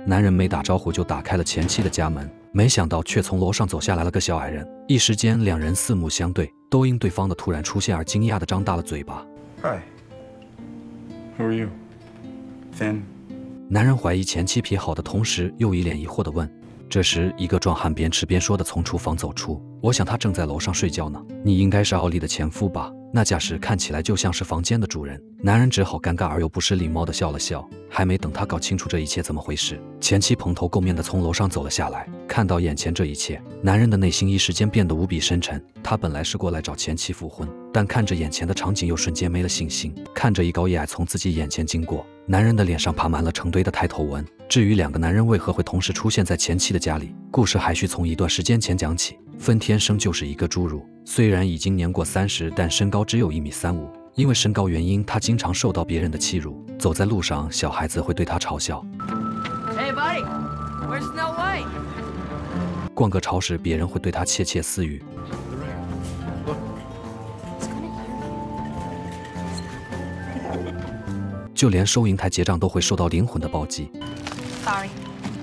男人没打招呼就打开了前妻的家门，没想到却从楼上走下来了个小矮人。一时间，两人四目相对，都因对方的突然出现而惊讶地张大了嘴巴。 Hi. Who are you? Thin. 男人怀疑前妻癖好的同时，又一脸疑惑地问。这时，一个壮汉边吃边说的从厨房走出。我想他正在楼上睡觉呢。你应该是奥利的前夫吧？那架势看起来就像是房间的主人。男人只好尴尬而又不失礼貌地笑了笑。还没等他搞清楚这一切怎么回事，前妻蓬头垢面地从楼上走了下来。看到眼前这一切，男人的内心一时间变得无比深沉。他本来是过来找前妻复婚，但看着眼前的场景又瞬间没了信心。看着一高一矮从自己眼前经过，男人的脸上爬满了成堆的抬头纹。至于两个男人为何会同时出现在前妻的家里，故事还需从一段时间前讲起。芬天生就是一个侏儒，虽然已经年过30，但身高只有1.35米。因为身高原因，他经常受到别人的欺辱。走在路上，小孩子会对他嘲笑。 Hey buddy, where's Snow White? 逛个超市，别人会对他窃窃私语。就连收银台结账都会受到灵魂的暴击。 Sorry,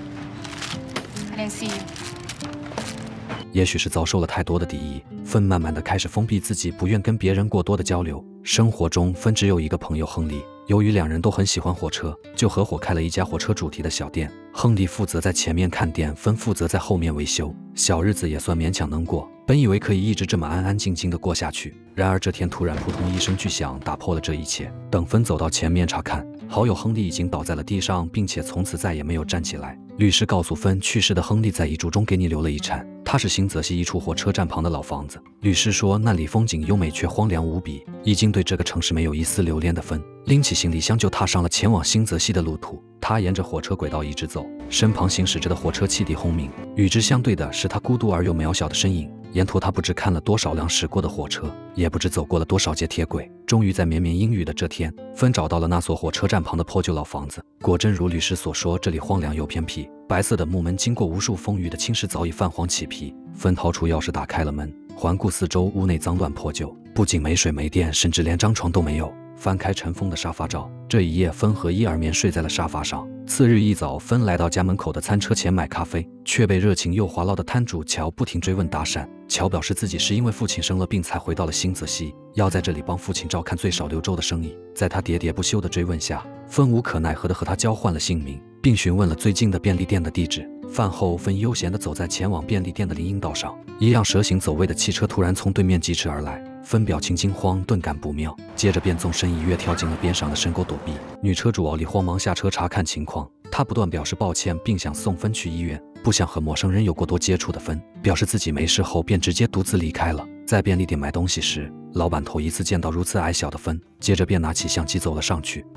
I didn't see you. 也许是遭受了太多的敌意，芬慢慢地开始封闭自己，不愿跟别人过多的交流。生活中，芬只有一个朋友亨利。由于两人都很喜欢火车，就合伙开了一家火车主题的小店。亨利负责在前面看店，芬负责在后面维修。小日子也算勉强能过。本以为可以一直这么安安静静地过下去，然而这天突然扑通一声巨响，打破了这一切。等芬走到前面查看，好友亨利已经倒在了地上，并且从此再也没有站起来。律师告诉芬，去世的亨利在遗嘱中给你留了遗产，他是新泽西一处火车站旁的老房子。律师说那里风景优美却荒凉无比，已经对这个城市没有一丝留恋的芬拎起行李箱就踏上了前往新泽西的路途。他沿着火车轨道一直走，身旁行驶着的火车汽笛轰鸣，与之相对的是他孤独而又渺小的身影。沿途他不知看了多少辆驶过的火车，也不知走过了多少节铁轨。终于在绵绵阴雨的这天，芬找到了那所火车站旁的破旧老房子。果真如律师所说，这里荒凉又偏僻，白色的木门经过无数风雨的侵蚀早已泛黄起皮。芬掏出钥匙打开了门，环顾四周，屋内脏乱破旧，不仅没水没电，甚至连张床都没有。翻开尘封的沙发罩，这一夜芬和伊尔棉睡在了沙发上。次日一早，芬来到家门口的餐车前买咖啡，却被热情又话唠的摊主乔不停追问搭讪。乔表示自己是因为父亲生了病才回到了新泽西，要在这里帮父亲照看最少6周的生意。在他喋喋不休的追问下，芬无可奈何地和他交换了姓名，并询问了最近的便利店的地址。饭后，芬悠闲地走在前往便利店的林荫道上，一辆蛇行走位的汽车突然从对面疾驰而来。芬表情惊慌，顿感不妙，接着便纵身一跃跳进了边上的深沟躲避。女车主奥莉慌忙下车查看情况，她不断表示抱歉，并想送芬去医院。不想和陌生人有过多接触的芬表示自己没事后，便直接独自离开了。在便利店买东西时，老板头一次见到如此矮小的芬，接着便拿起相机走了上去。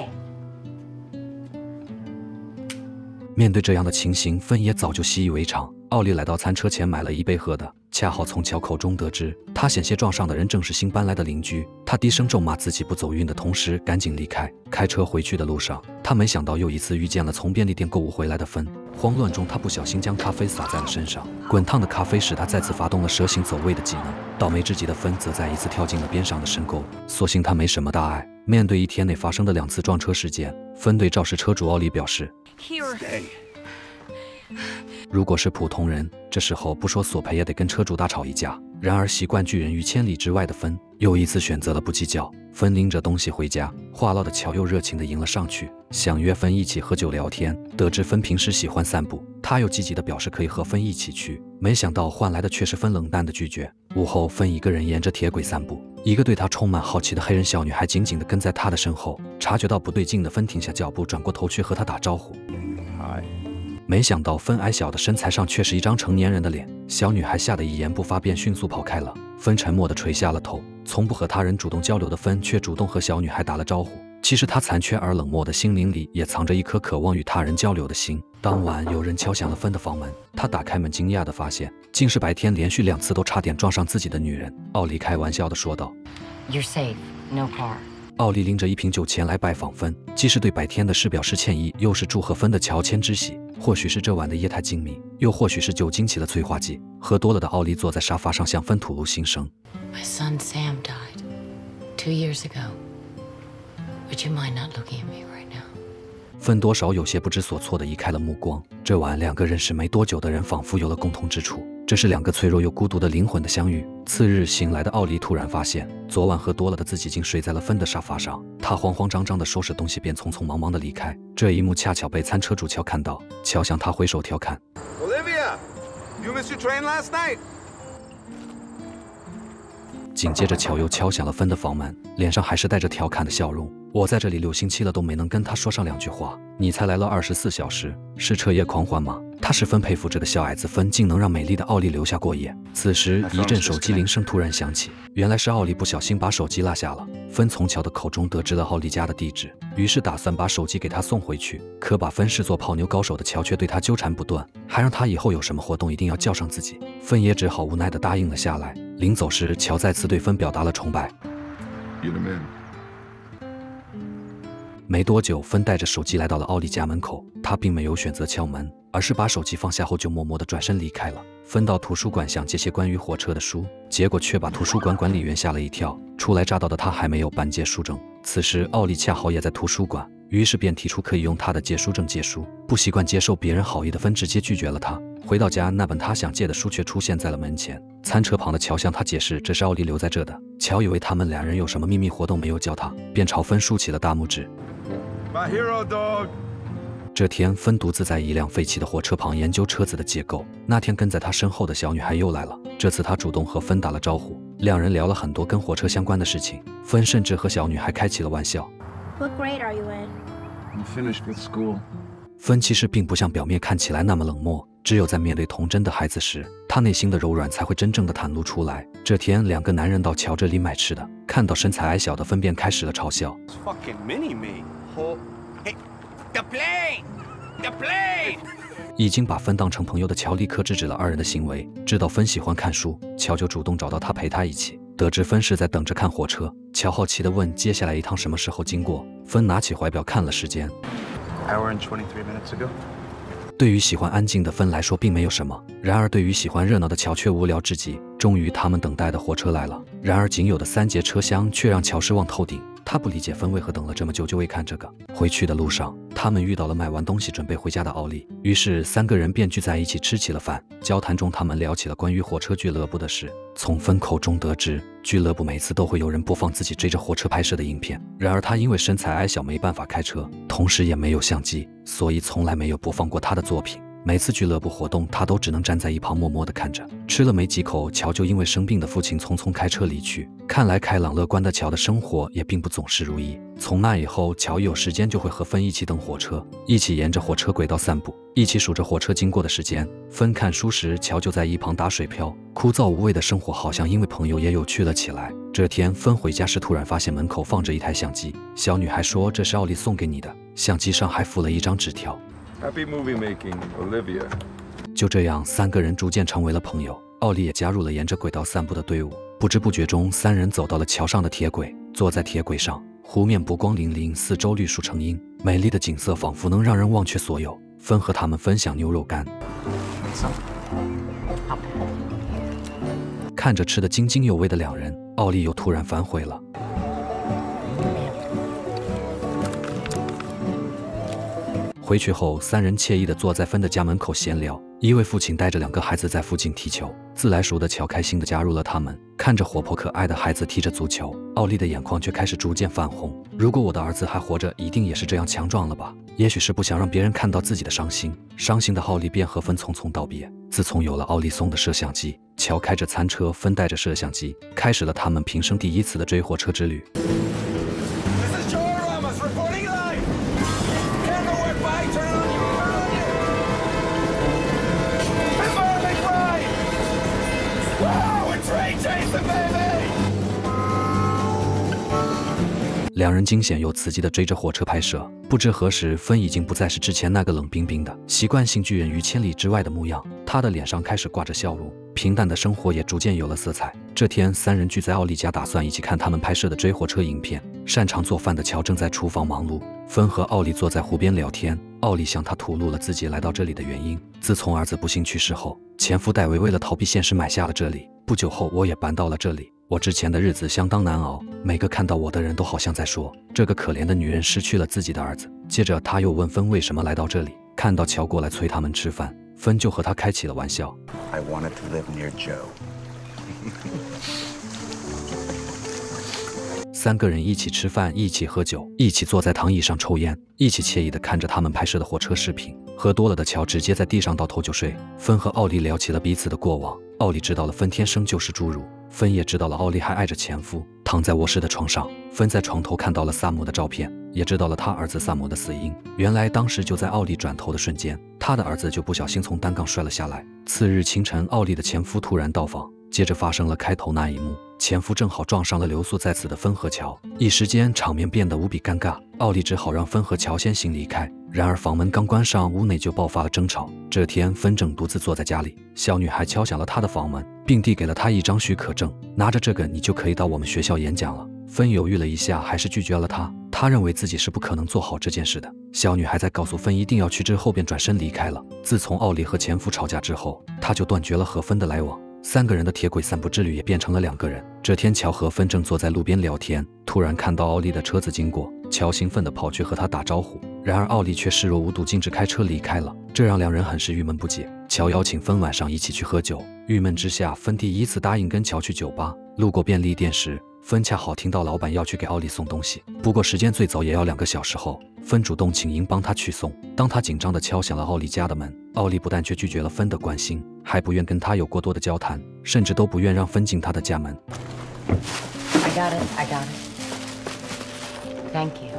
面对这样的情形，芬也早就习以为常。奥利来到餐车前买了一杯喝的，恰好从乔口中得知，他险些撞上的人正是新搬来的邻居。他低声咒骂自己不走运的同时，赶紧离开。开车回去的路上，他没想到又一次遇见了从便利店购物回来的芬。慌乱中，他不小心将咖啡洒在了身上，滚烫的咖啡使他再次发动了蛇行走位的技能。倒霉之极的芬则再一次跳进了边上的深沟，所幸他没什么大碍。面对一天内发生的2次撞车事件，芬对肇事车主奥利表示，如果是普通人，这时候不说索赔也得跟车主大吵一架。然而习惯拒人于千里之外的芬，又一次选择了不计较。芬拎着东西回家，话唠的乔又热情地迎了上去，想约芬一起喝酒聊天。得知芬平时喜欢散步，他又积极地表示可以和芬一起去，没想到换来的却是芬冷淡的拒绝。午后，芬一个人沿着铁轨散步，一个对他充满好奇的黑人小女孩紧紧地跟在他的身后。察觉到不对劲的芬停下脚步，转过头去和他打招呼。没想到芬矮小的身材上却是一张成年人的脸，小女孩吓得一言不发，便迅速跑开了。芬沉默地垂下了头，从不和他人主动交流的芬却主动和小女孩打了招呼。其实她残缺而冷漠的心灵里也藏着一颗渴望与他人交流的心。当晚有人敲响了芬的房门，她打开门惊讶地发现，竟是白天连续2次都差点撞上自己的女人。奥利开玩笑地说道 You're safe, no car. 奥利拎着1瓶酒前来拜访芬，既是对白天的事表示歉意，又是祝贺芬的乔迁之喜。或许是这晚的夜太静谧，又或许是酒精起了催化剂，喝多了的奥利坐在沙发上向芬吐露心声。 My son Sam died 2 years ago. Would you mind not looking at me right now? 芬多少有些不知所措地移开了目光。这晚两个认识没多久的人仿佛有了共同之处，这是两个脆弱又孤独的灵魂的相遇。次日醒来的奥利突然发现，昨晚喝多了的自己竟睡在了芬的沙发上。他慌慌张张地收拾东西，便匆匆忙忙地离开。这一幕恰巧被餐车主乔看到，乔向他挥手调侃 Olivia, you missed your train last night. 紧接着乔又敲响了芬的房门，脸上还是带着调侃的笑容。我在这里6星期了，都没能跟他说上2句话，你才来了24小时，是彻夜狂欢吗？他十分佩服这个小矮子芬竟能让美丽的奥利留下过夜。此时一阵手机铃声突然响起，原来是奥利不小心把手机落下了。芬从乔的口中得知了奥利家的地址，于是打算把手机给他送回去。可把芬视作泡妞高手的乔却对他纠缠不断，还让他以后有什么活动一定要叫上自己。芬也只好无奈地答应了下来。临走时，乔再次对芬表达了崇拜。没多久，芬带着手机来到了奥利家门口，他并没有选择敲门，而是把手机放下后就默默地转身离开了。芬到图书馆想借些关于火车的书，结果却把图书馆管理员吓了一跳。初来乍到的他还没有办借书证，此时奥利恰好也在图书馆，于是便提出可以用他的借书证借书。不习惯接受别人好意的芬直接拒绝了他。回到家，那本他想借的书却出现在了门前。餐车旁的乔向他解释，这是奥利留在这的。乔以为他们两人有什么秘密活动没有教他，便朝芬竖起了大拇指。 My hero dog. 这天，芬独自在一辆废弃的火车旁研究车子的结构。那天跟在他身后的小女孩又来了，这次她主动和芬打了招呼，两人聊了很多跟火车相关的事情。芬甚至和小女孩开起了玩笑。 What grade are you in? I'm finished with school. 芬其实并不像表面看起来那么冷漠，只有在面对童真的孩子时，她内心的柔软才会真正的袒露出来。这天，两个男人到乔这里买吃的，看到身材矮小的芬便开始了嘲笑。 It's fucking mini me. Hey, the plane! The plane! 已经把芬当成朋友的乔立刻制止了二人的行为。知道芬喜欢看书，乔就主动找到他陪他一起。得知芬是在等着看火车，乔好奇地问接下来一趟什么时候经过。芬拿起怀表看了时间。 Hour and 23 minutes ago. 对于喜欢安静的芬来说并没有什么，然而对于喜欢热闹的乔却无聊至极。终于他们等待的火车来了，然而仅有的3节车厢却让乔失望透顶。他不理解芬为何等了这么久就未看这个。回去的路上，他们遇到了买完东西准备回家的奥利，于是3个人便聚在一起吃起了饭。交谈中他们聊起了关于火车俱乐部的事。从芬口中得知，俱乐部每次都会有人播放自己追着火车拍摄的影片，然而他因为身材矮小没办法开车，同时也没有相机，所以从来没有播放过他的作品。每次俱乐部活动，他都只能站在一旁默默地看着。吃了没几口，乔就因为生病的父亲匆匆开车离去。看来开朗乐观的乔的生活也并不总是如意。从那以后，乔一有时间就会和芬一起等火车，一起沿着火车轨道散步，一起数着火车经过的时间。芬看书时，乔就在一旁打水漂。枯燥无味的生活好像因为朋友也有趣了起来。这天，芬回家时突然发现门口放着一台相机。小女孩说这是奥利送给你的，相机上还附了一张纸条。 Happy movie making, Olivia. 就这样，3个人逐渐成为了朋友。奥利也加入了沿着轨道散步的队伍。不知不觉中，3人走到了桥上的铁轨，坐在铁轨上，湖面波光粼粼，四周绿树成荫，美丽的景色仿佛能让人忘却所有。芬和他们分享牛肉干，看着吃得津津有味的两人，奥利又突然反悔了。回去后，3人惬意地坐在芬的家门口闲聊。一位父亲带着2个孩子在附近踢球，自来熟的乔开心地加入了他们。看着活泼可爱的孩子踢着足球，奥利的眼眶却开始逐渐泛红。如果我的儿子还活着，一定也是这样强壮了吧？也许是不想让别人看到自己的伤心。伤心的奥利便和芬匆匆道别。自从有了奥利送的摄像机，乔开着餐车，芬带着摄像机，开始了他们平生第一次的追火车之旅。两人惊险又刺激地追着火车拍摄，不知何时，芬已经不再是之前那个冷冰冰的习惯性拒人于千里之外的模样，她的脸上开始挂着笑容，平淡的生活也逐渐有了色彩。这天，3人聚在奥利家，打算一起看他们拍摄的追火车影片。擅长做饭的乔正在厨房忙碌，芬和奥利坐在湖边聊天。奥利向他吐露了自己来到这里的原因。自从儿子不幸去世后，前夫戴维为了逃避现实买下了这里。不久后，我也搬到了这里。 我之前的日子相当难熬，每个看到我的人都好像在说，这个可怜的女人失去了自己的儿子。接着他又问芬为什么来到这里，看到乔过来催他们吃饭，芬就和他开起了玩笑。 I wanted to live near Joe. 3个人一起吃饭，一起喝酒，一起坐在躺椅上抽烟，一起惬意地看着他们拍摄的火车视频。喝多了的乔直接在地上倒头就睡。芬和奥利聊起了彼此的过往，奥利知道了芬天生就是侏儒，芬也知道了奥利还爱着前夫。躺在卧室的床上，芬在床头看到了萨姆的照片，也知道了他儿子萨姆的死因。原来当时就在奥利转头的瞬间，他的儿子就不小心从单杠摔了下来。次日清晨，奥利的前夫突然到访，接着发生了开头那一幕，前夫正好撞上了留宿在此的芬和乔，一时间场面变得无比尴尬。奥利只好让芬和乔先行离开，然而房门刚关上，屋内就爆发了争吵。这天芬正独自坐在家里，小女孩敲响了她的房门，并递给了她一张许可证，拿着这个你就可以到我们学校演讲了。芬犹豫了一下，还是拒绝了她。她认为自己是不可能做好这件事的。小女孩在告诉芬一定要去之后便转身离开了。自从奥利和前夫吵架之后，她就断绝了和芬的来往。3个人的铁轨散步之旅也变成了2个人。这天乔和芬正坐在路边聊天，突然看到奥利的车子经过，乔兴奋地跑去和他打招呼，然而奥利却视若无睹，径直开车离开了，这让2人很是郁闷不解。乔邀请芬晚上一起去喝酒，郁闷之下，芬第一次答应跟乔去酒吧。路过便利店时，芬恰好听到老板要去给奥利送东西，不过时间最早也要2个小时后，芬主动请缨帮他去送。当他紧张地敲响了奥利家的门，奥利不但却拒绝了芬的关心，还不愿跟他有过多的交谈，甚至都不愿让芬进他的家门。 I got it. Thank you.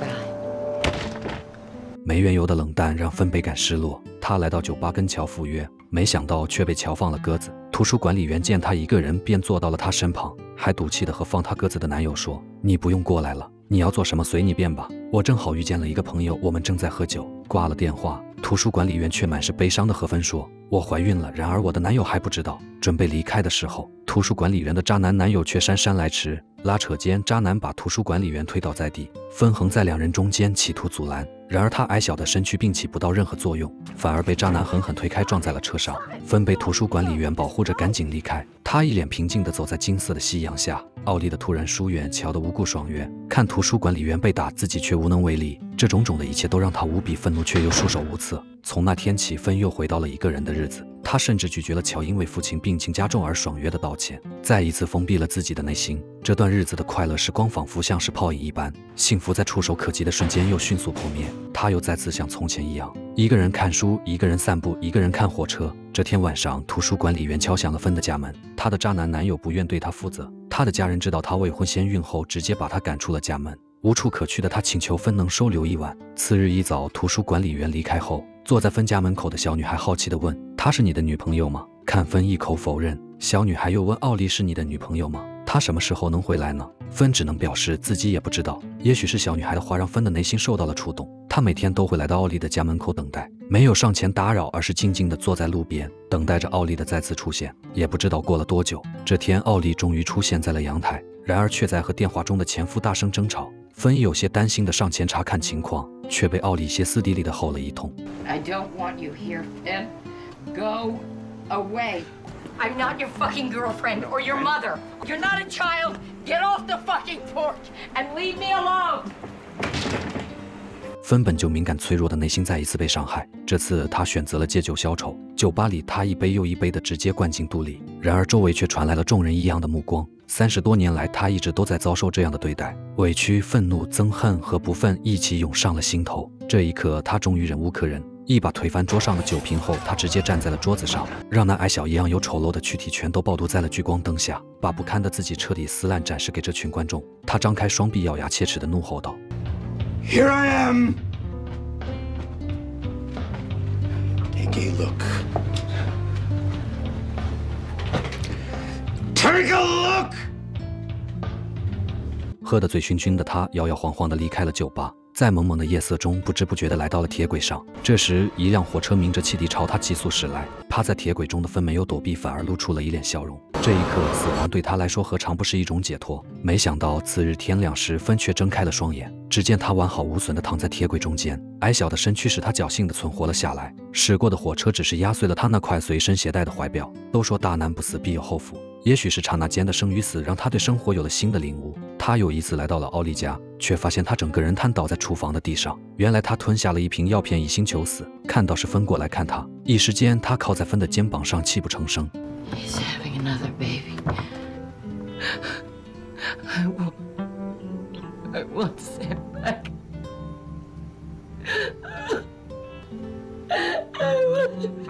God. 没缘由的冷淡让芬倍感失落，她来到酒吧跟乔赴约，没想到却被乔放了鸽子。图书管理员见她一个人，便坐到了她身旁，还赌气地和放她鸽子的男友说：“你不用过来了，你要做什么随你便吧。我正好遇见了一个朋友，我们正在喝酒。”挂了电话，图书管理员却满是悲伤地和芬说：“我怀孕了，然而我的男友还不知道。”准备离开的时候，图书管理员的渣男男友却姗姗来迟，拉扯间，渣男把图书管理员推倒在地，芬横在2人中间企图阻拦，然而他矮小的身躯并起不到任何作用，反而被渣男狠狠推开，撞在了车上。芬被图书管理员保护着赶紧离开，他一脸平静地走在金色的夕阳下。奥利的突然疏远，乔的无故爽约，看图书管理员被打，自己却无能为力，这种种的一切都让他无比愤怒，却又束手无策。从那天起，芬又回到了一个人的日子。他甚至拒绝了乔因为父亲病情加重而爽约的道歉，再一次封闭了自己的内心。这段日子的快乐时光仿佛像是泡影一般，幸福在触手可及的瞬间又迅速破灭。他又再次像从前一样，一个人看书，一个人散步，一个人看火车。这天晚上，图书管理员敲响了芬的家门，她的渣男男友不愿对她负责，她的家人知道她未婚先孕后，直接把她赶出了家门。无处可去的她请求芬能收留一晚。次日一早，图书管理员离开后，坐在芬家门口的小女孩好奇地问：“她是你的女朋友吗？”看芬一口否认，小女孩又问：“奥利是你的女朋友吗？她什么时候能回来呢？”芬只能表示自己也不知道。也许是小女孩的话让芬的内心受到了触动，她每天都会来到奥利的家门口等待，没有上前打扰，而是静静地坐在路边，等待着奥利的再次出现。也不知道过了多久，这天奥利终于出现在了阳台，然而却在和电话中的前夫大声争吵。芬有些担心地上前查看情况，却被奥利歇斯底里地吼了一通。 I don't want you here, Finn. Go away. I'm not your fucking girlfriend or your mother. You're not a child. Get off the fucking porch and leave me alone. 芬本就敏感脆弱的内心再一次被伤害，这次他选择了借酒消愁。酒吧里，他一杯又一杯的直接灌进肚里，然而周围却传来了众人异样的目光。30多年来，他一直都在遭受这样的对待，委屈、愤怒、憎恨和不忿一起涌上了心头。这一刻，他终于忍无可忍，一把推翻桌上的酒瓶后，他直接站在了桌子上，让那矮小一样又丑陋的躯体全都暴露在了聚光灯下，把不堪的自己彻底撕烂展示给这群观众。他张开双臂，咬牙切齿地怒吼道 Here I am! Take a look. Take a look! 喝得醉醺醺的他摇摇晃晃地离开了酒吧，在蒙蒙的夜色中不知不觉地来到了铁轨上。这时，一辆火车鸣着汽笛朝他急速驶来，趴在铁轨中的芬没有躲避，反而露出了一脸笑容。这一刻，死亡对他来说何尝不是一种解脱？没想到次日天亮时，芬却睁开了双眼，只见他完好无损地躺在铁轨中间，矮小的身躯使他侥幸地存活了下来。驶过的火车只是压碎了他那块随身携带的怀表。都说大难不死必有后福， 也许是刹那间的生与死让他对生活有了新的领悟。他又一次来到了奥利家，却发现他整个人瘫倒在厨房的地上。原来他吞下了一瓶药片，一心求死。看到是芬过来看他，一时间他靠在芬的肩膀上，泣不成声。 He's having another baby. I want Sam back. I want him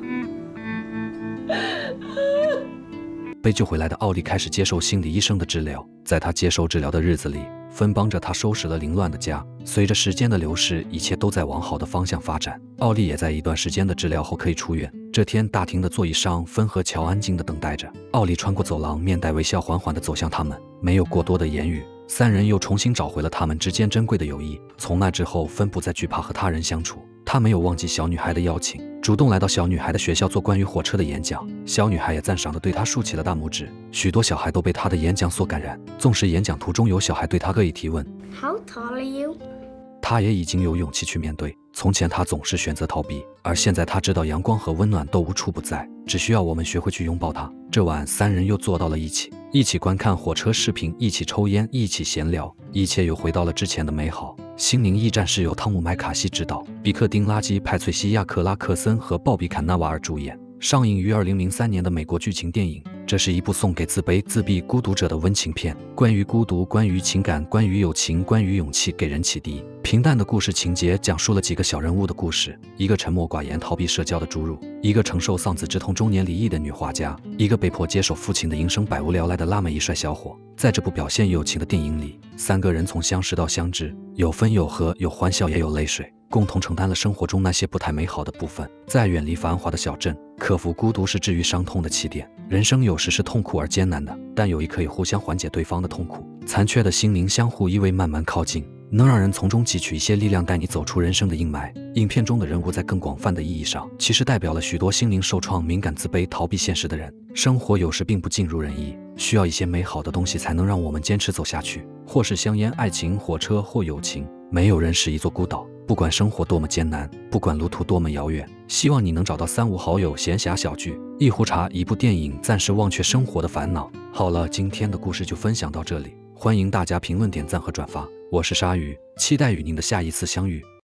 back. 被救回来的奥利开始接受心理医生的治疗，在他接受治疗的日子里，芬帮着他收拾了凌乱的家。随着时间的流逝，一切都在往好的方向发展。奥利也在一段时间的治疗后可以出院。这天，大厅的座椅上，芬和乔安静地等待着。奥利穿过走廊，面带微笑，缓缓地走向他们，没有过多的言语。三人又重新找回了他们之间珍贵的友谊。从那之后，芬不再惧怕和他人相处。他没有忘记小女孩的邀请，主动来到小女孩的学校做关于火车的演讲。小女孩也赞赏地对他竖起了大拇指。许多小孩都被他的演讲所感染，纵使演讲途中有小孩对他恶意提问 How tall are you? 他也已经有勇气去面对。从前他总是选择逃避，而现在他知道阳光和温暖都无处不在，只需要我们学会去拥抱它。这晚，三人又坐到了一起，一起观看火车视频，一起抽烟，一起闲聊，一切又回到了之前的美好。心灵驿站是由汤姆·麦卡锡执导，比克·丁拉基、派翠西亚·克拉克森和鲍比·坎纳瓦尔主演，上映于2003年的美国剧情电影。这是一部送给自卑、自闭、孤独者的温情片，关于孤独，关于情感，关于友情，关于勇气，给人启迪。平淡的故事情节讲述了几个小人物的故事：一个沉默寡言、逃避社交的侏儒，一个承受丧子之痛、中年离异的女画家，一个被迫接受父亲的营生、百无聊赖的拉美一帅小伙。在这部表现友情的电影里，三个人从相识到相知，有分有合，有欢笑也有泪水，共同承担了生活中那些不太美好的部分。在远离繁华的小镇，克服孤独是治愈伤痛的起点。人生有时是痛苦而艰难的，但友谊可以互相缓解对方的痛苦。残缺的心灵相互依偎，慢慢靠近，能让人从中汲取一些力量，带你走出人生的阴霾。影片中的人物在更广泛的意义上，其实代表了许多心灵受创、敏感、自卑、逃避现实的人。生活有时并不尽如人意，需要一些美好的东西才能让我们坚持走下去，或是香烟、爱情、火车或友情。没有人是一座孤岛，不管生活多么艰难，不管路途多么遥远，希望你能找到三五好友闲暇小聚，一壶茶，一部电影，暂时忘却生活的烦恼。好了，今天的故事就分享到这里，欢迎大家评论、点赞和转发。我是鲨鱼，期待与您的下一次相遇。